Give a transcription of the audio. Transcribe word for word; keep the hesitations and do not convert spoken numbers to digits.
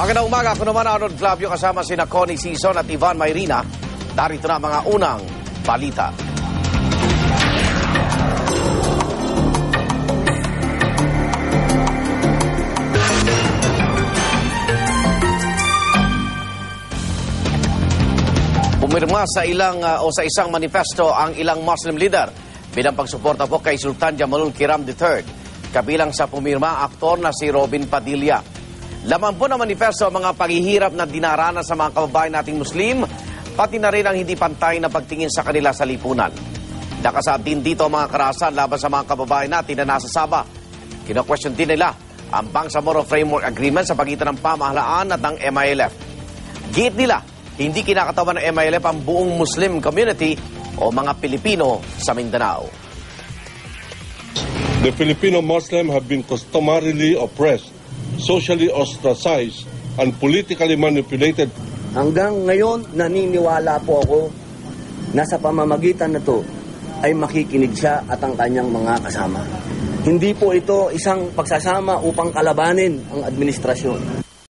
Magandang umaga. Ako naman Arnold Flavio kasama sina Connie Sison at Ivan Mayrina. Darito na mga unang balita. Pumirma sa ilang uh, o sa isang manifesto ang ilang Muslim leader bilang pagsuporta po kay Sultan Jamalul Kiram the third. Kabilang sa pumirma, aktor na si Robin Padilla. Laman po ng manifesto ang mga paghihirap na dinaranas sa mga kababayan nating Muslim, pati na rin ang hindi pantay na pagtingin sa kanila sa lipunan. Nakasaad din dito ang mga karahasan laban sa mga kababayan natin na nasa Sabah. Kino-question din nila ang Bangsamoro Framework Agreement sa pagitan ng pamahalaan at ng M I L F. Giit nila, hindi kinakatawan ng M I L F ang buong Muslim community o mga Pilipino sa Mindanao. The Filipino Muslim have been customarily oppressed, socially ostracized, and politically manipulated. Hanggang ngayon, naniniwala po ako na sa pamamagitan na to ay makikinig siya at ang kanyang mga kasama. Hindi po ito isang pagsasama upang kalabanin ang administrasyon.